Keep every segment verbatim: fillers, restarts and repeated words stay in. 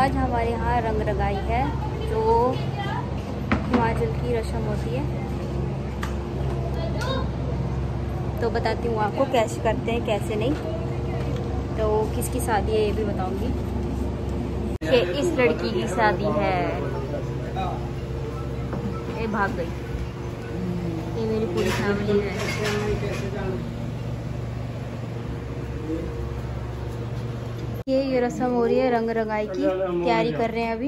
आज हमारे यहाँ रंग रंगाई है, जो हिमाचल की रस्म होती है। तो बताती हूँ आपको कैसे करते हैं कैसे नहीं। तो किसकी शादी है ये भी बताऊंगी। ये इस लड़की की शादी है, ये भाग गई। ये मेरी पूरी फैमिली है। ये ये रस्म हो रही है रंग रंगाई की, तैयारी कर रहे हैं अभी।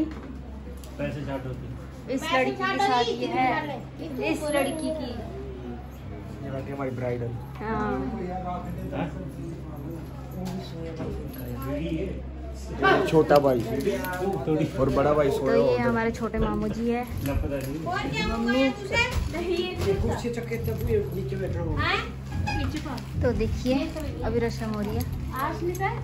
इस लड़की की शादी है, इस लड़की की। ये हमारी ब्राइडल। हाँ, छोटा भाई और बड़ा भाई सोया। तो ये हमारे छोटे मामू जी है, मम्मी। तो देखिए अभी रस्म हो रही है।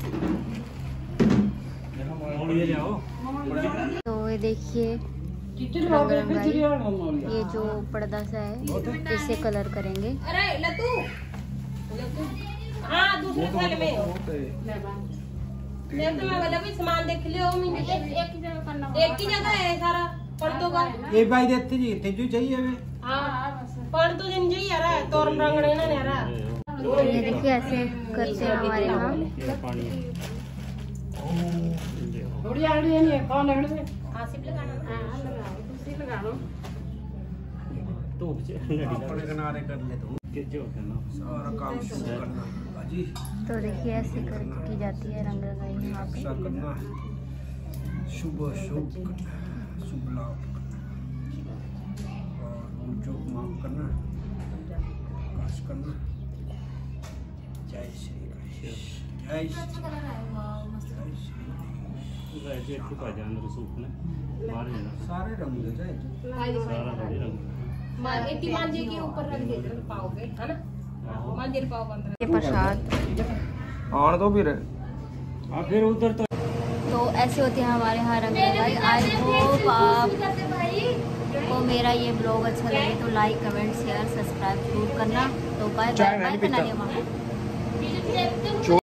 तो ये देखिए रंग रंगाई, ये जो पर्दा सा है इसे कलर करेंगे। अरे लतू, हाँ दूसरे साल में ये तो मैं वाला भी सामान देख लियो। एक एक ही जगह करना, एक ही जगह है सारा पर्दों का। ये भाई देते जी थे जो चाहिए हमें। हाँ पर तो जिन जी आ रहा है तोरण रंगने ना आ रहा। तो ये देखिए ऐसे करते हैं हमारे यहाँ। थोड़ी आ रही है नहीं कौन लगने से आसिफ लगाना। हां लगाओ दूसरी लगा लो तो अपने किनारे कर ले तो कैसे होता है ना सारा काम शुरू करना बाजी। तो देखिए ऐसे कर की जाती है रंग रंगाई यहाँ पे। अच्छा करना, शुभ शुभ शुभ लाभ और जो माफ करना, काश करना। जय श्री कृष्ण, जय श्री सारे रंग ले जाए इतनी मांझे के ऊपर रख दे पाओगे है ना। मांझे पाओ पंद्रह ये प्रसाद और तो भी रहे। हाँ फिर उधर तो तो ऐसे होते हैं हमारे यहाँ रंग रंगाई। आई होप आपको मेरा ये ब्लॉग अच्छा लगे तो लाइक कमेंट शेयर सब्सक्राइब जरूर करना। तो बाय बाय बाय।